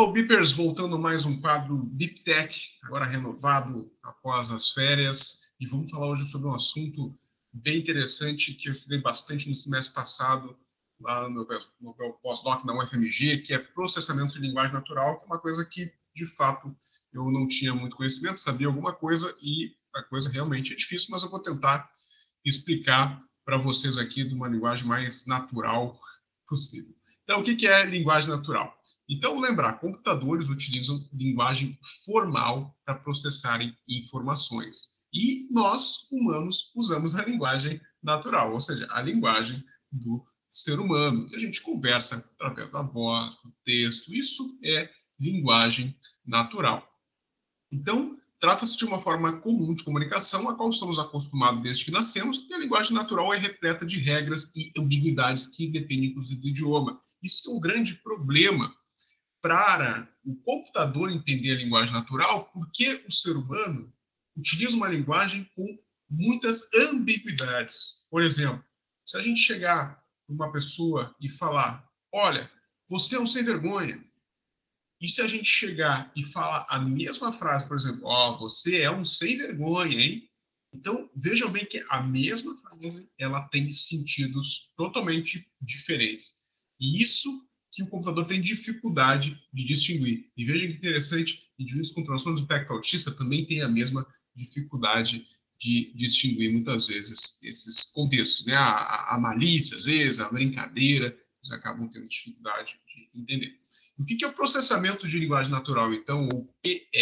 Hello, Beepers, voltando a mais um quadro BeepTech, agora renovado após as férias, e vamos falar hoje sobre um assunto bem interessante que eu estudei bastante no semestre passado, lá no meu pós-doc na UFMG, que é processamento de linguagem natural, que é uma coisa que, de fato, eu não tinha muito conhecimento, sabia alguma coisa, e a coisa realmente é difícil, mas eu vou tentar explicar para vocês aqui de uma linguagem mais natural possível. Então, o que é linguagem natural? Então, lembrar, computadores utilizam linguagem formal para processarem informações. E nós, humanos, usamos a linguagem natural, ou seja, a linguagem do ser humano. A gente conversa através da voz, do texto. Isso é linguagem natural. Então, trata-se de uma forma comum de comunicação, a qual estamos acostumados desde que nascemos, e a linguagem natural é repleta de regras e ambiguidades que dependem, inclusive, do idioma. Isso é um grande problema para o computador entender a linguagem natural, porque o ser humano utiliza uma linguagem com muitas ambiguidades. Por exemplo, se a gente chegar para uma pessoa e falar, olha, você é um sem vergonha, e se a gente chegar e falar a mesma frase, por exemplo, ó, você é um sem vergonha, hein? Então, vejam bem que a mesma frase, ela tem sentidos totalmente diferentes. E isso que o computador tem dificuldade de distinguir. E vejam que interessante, indivíduos com transtorno do espectro autista também têm a mesma dificuldade de distinguir, muitas vezes, esses contextos, né? A malícia, às vezes, a brincadeira, eles acabam tendo dificuldade de entender. O que é o processamento de linguagem natural, então, ou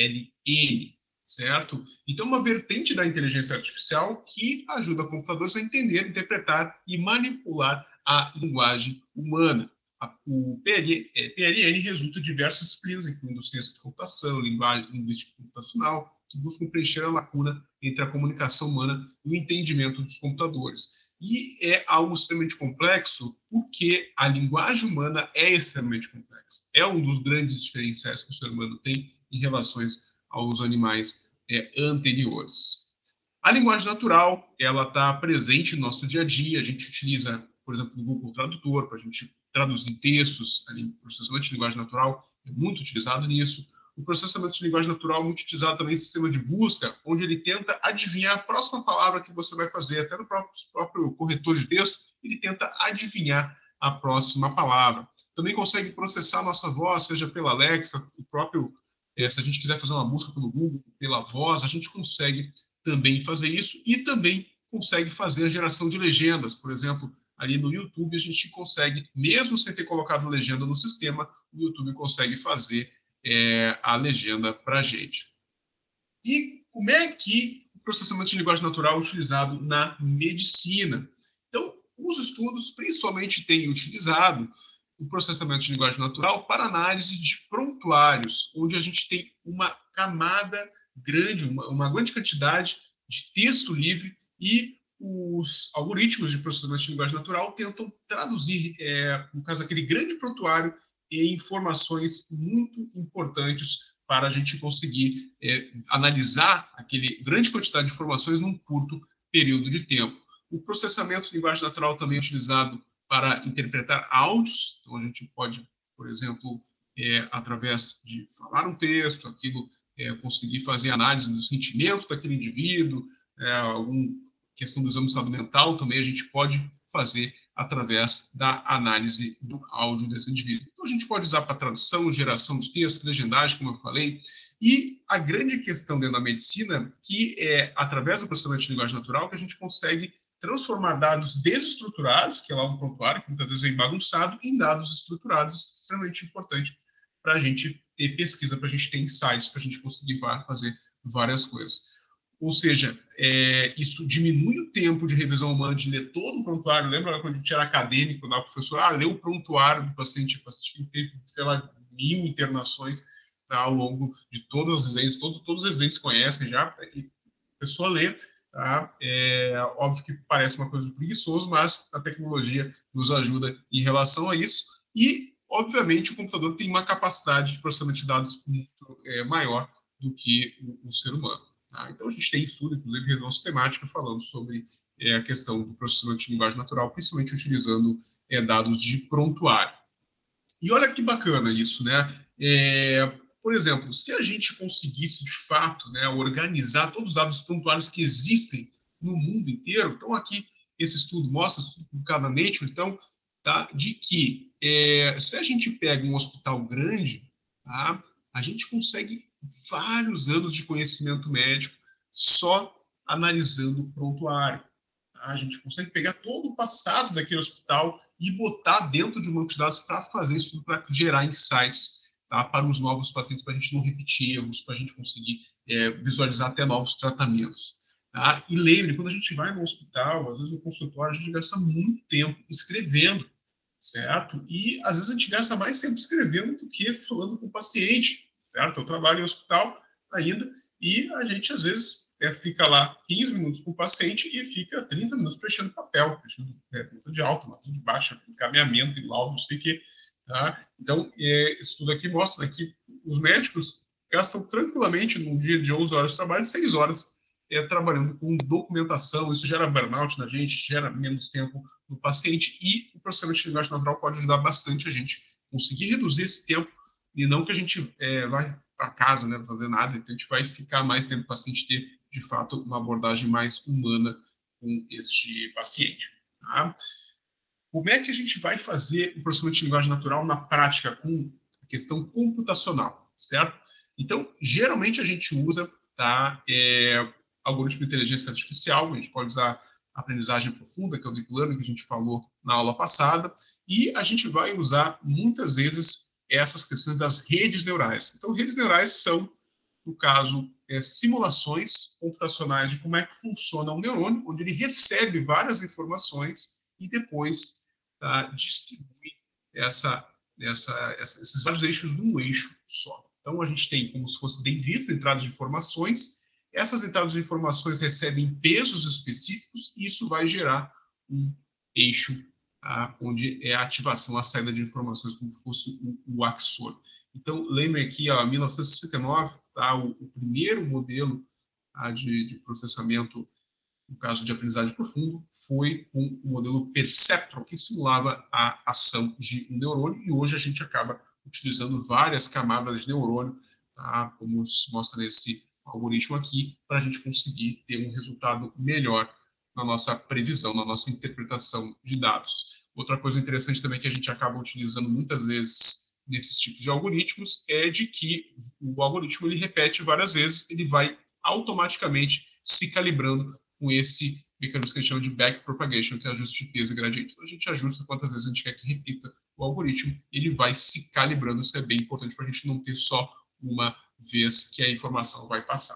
PLN, certo? Então, uma vertente da inteligência artificial que ajuda computadores a entender, interpretar e manipular a linguagem humana. O PLN resulta de diversas disciplinas, incluindo ciência de computação, linguagem linguística computacional, que buscam preencher a lacuna entre a comunicação humana e o entendimento dos computadores. E é algo extremamente complexo, porque a linguagem humana é extremamente complexa. É um dos grandes diferenciais que o ser humano tem em relações aos animais anteriores. A linguagem natural, ela está presente no nosso dia a dia. A gente utiliza, por exemplo, o Google Tradutor para a gente traduzir textos. O processamento de linguagem natural é muito utilizado nisso. O processamento de linguagem natural é muito utilizado também em sistema de busca, onde ele tenta adivinhar a próxima palavra que você vai fazer. Até no próprio corretor de texto, ele tenta adivinhar a próxima palavra. Também consegue processar a nossa voz, seja pela Alexa, o próprio, se a gente quiser fazer uma busca pelo Google, pela voz, a gente consegue também fazer isso e também consegue fazer a geração de legendas. Por exemplo, ali no YouTube a gente consegue, mesmo sem ter colocado legenda no sistema, o YouTube consegue fazer a legenda para a gente. E como é que o processamento de linguagem natural é utilizado na medicina? Então, os estudos principalmente têm utilizado o processamento de linguagem natural para análise de prontuários, onde a gente tem uma camada grande, uma grande quantidade de texto livre e os algoritmos de processamento de linguagem natural tentam traduzir, no caso, aquele grande prontuário em informações muito importantes para a gente conseguir analisar aquele grande quantidade de informações num curto período de tempo. O processamento de linguagem natural também é utilizado para interpretar áudios. Então, a gente pode, por exemplo, através de falar um texto, aquilo conseguir fazer análise do sentimento daquele indivíduo, alguma questão do exame do estado mental também a gente pode fazer através da análise do áudio desse indivíduo. Então, a gente pode usar para tradução, geração de texto, legendagem, como eu falei, e a grande questão dentro da medicina, que é através do processamento de linguagem natural que a gente consegue transformar dados desestruturados, que é lá um prontuário, que muitas vezes vem bagunçado, em dados estruturados, extremamente importante para a gente ter pesquisa, para a gente ter insights, para a gente conseguir fazer várias coisas. Ou seja, isso diminui o tempo de revisão humana de ler todo o prontuário. Lembra quando a gente era acadêmico, o professor leu o prontuário do paciente, o paciente que teve, sei lá, 1000 internações, tá, ao longo de todos os residentes, todos os residentes conhecem já, e a pessoa lê, tá? Óbvio que parece uma coisa preguiçosa, mas a tecnologia nos ajuda em relação a isso, e, obviamente, o computador tem uma capacidade de processamento de dados muito maior do que o ser humano. Então, a gente tem estudo, inclusive, de revisão sistemática, falando sobre a questão do processamento de linguagem natural, principalmente utilizando dados de prontuário. E olha que bacana isso, né? Por exemplo, se a gente conseguisse, de fato, né, organizar todos os dados prontuários que existem no mundo inteiro, então aqui esse estudo mostra, estudo publicado na Nature, então, tá, de que se a gente pega um hospital grande, tá, a gente consegue vários anos de conhecimento médico só analisando o prontuário. Tá? A gente consegue pegar todo o passado daquele hospital e botar dentro de um banco de dados para fazer isso, para gerar insights, tá, para os novos pacientes, para a gente não repetir erros, para a gente conseguir visualizar até novos tratamentos. Tá? E lembre, quando a gente vai no hospital, às vezes no consultório, a gente gasta muito tempo escrevendo, certo? E às vezes a gente gasta mais tempo escrevendo do que falando com o paciente, certo? Eu trabalho em hospital ainda e a gente às vezes fica lá 15 minutos com o paciente e fica 30 minutos preenchendo papel, preenchendo nota de alta, nota de baixa, encaminhamento e laudo, não sei o quê. Tá? Então, isso tudo aqui mostra que os médicos gastam tranquilamente, num dia de 11 horas de trabalho, 6 horas trabalhando com documentação. Isso gera burnout na gente, gera menos tempo no paciente, e o processamento de linguagem natural pode ajudar bastante a gente conseguir reduzir esse tempo, e não que a gente vai para casa, né, fazer nada, então a gente vai ficar mais tempo para o paciente ter, de fato, uma abordagem mais humana com este paciente. Tá? Como é que a gente vai fazer o processamento de linguagem natural na prática com a questão computacional, certo? Então, geralmente a gente usa, tá, algoritmo de inteligência artificial, a gente pode usar aprendizagem profunda, que é o Deep Learning, que a gente falou na aula passada, e a gente vai usar muitas vezes essas questões das redes neurais. Então, redes neurais são, no caso, simulações computacionais de como é que funciona um neurônio, onde ele recebe várias informações e depois distribui esses vários eixos num eixo só. Então, a gente tem como se fosse dendritas, entradas de informações. Essas entradas de informações recebem pesos específicos e isso vai gerar um eixo onde é a ativação, a saída de informações, como se fosse o axônio. Então, lembrem aqui, em 1969, o primeiro modelo de processamento, no caso de aprendizagem profundo, foi o modelo Perceptron, que simulava a ação de um neurônio, e hoje a gente acaba utilizando várias camadas de neurônio, como se mostra nesse algoritmo aqui, para a gente conseguir ter um resultado melhor na nossa previsão, na nossa interpretação de dados. Outra coisa interessante também que a gente acaba utilizando muitas vezes nesses tipos de algoritmos é de que o algoritmo ele repete várias vezes, ele vai automaticamente se calibrando com esse mecanismo que a gente chama de backpropagation, que é ajuste de peso e gradiente. Então, a gente ajusta quantas vezes a gente quer que repita o algoritmo, ele vai se calibrando. Isso é bem importante para a gente não ter só uma vez que a informação vai passar.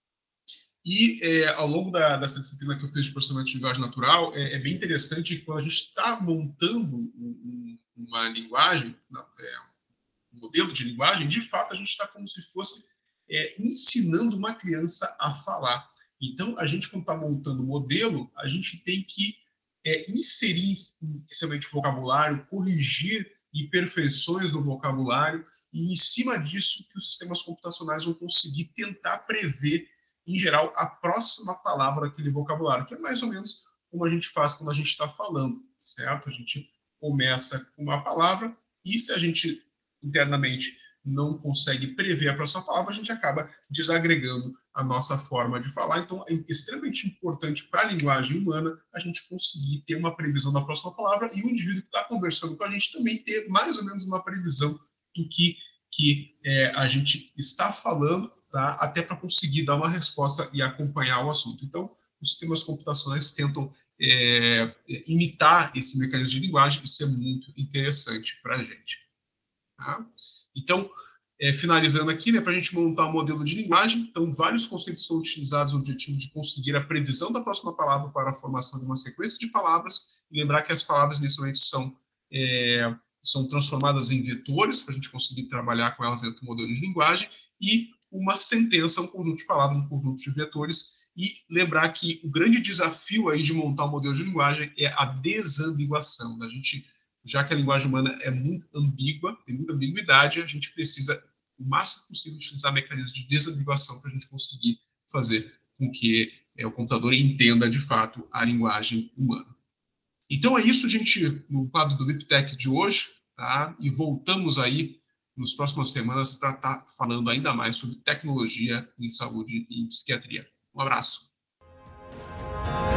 E ao longo dessa disciplina que eu fiz de processamento de linguagem natural, é bem interessante que quando a gente está montando uma linguagem, um modelo de linguagem, de fato a gente está como se fosse ensinando uma criança a falar. Então, a gente, quando está montando o modelo, a gente tem que inserir inicialmente vocabulário, corrigir imperfeições no vocabulário, e em cima disso que os sistemas computacionais vão conseguir tentar prever, em geral, a próxima palavra daquele vocabulário, que é mais ou menos como a gente faz quando a gente está falando, certo? A gente começa com uma palavra e se a gente internamente não consegue prever a próxima palavra, a gente acaba desagregando a nossa forma de falar. Então, é extremamente importante para a linguagem humana a gente conseguir ter uma previsão da próxima palavra e o indivíduo que está conversando com a gente também ter mais ou menos uma previsão do que a gente está falando, tá? Até para conseguir dar uma resposta e acompanhar o assunto. Então, os sistemas computacionais tentam imitar esse mecanismo de linguagem, isso é muito interessante para a gente. Tá? Então, finalizando aqui, né, para a gente montar um modelo de linguagem, então vários conceitos são utilizados no objetivo de conseguir a previsão da próxima palavra para a formação de uma sequência de palavras, e lembrar que as palavras inicialmente são transformadas em vetores, para a gente conseguir trabalhar com elas dentro do modelo de linguagem, e uma sentença, um conjunto de palavras, um conjunto de vetores, e lembrar que o grande desafio aí de montar um modelo de linguagem é a desambiguação, da gente, já que a linguagem humana é muito ambígua, tem muita ambiguidade, a gente precisa, o máximo possível, utilizar mecanismos de desambiguação para a gente conseguir fazer com que o computador entenda, de fato, a linguagem humana. Então é isso, gente, no quadro do VIPTech de hoje, tá? E voltamos aí nas próximas semanas para estar falando ainda mais sobre tecnologia em saúde e psiquiatria. Um abraço.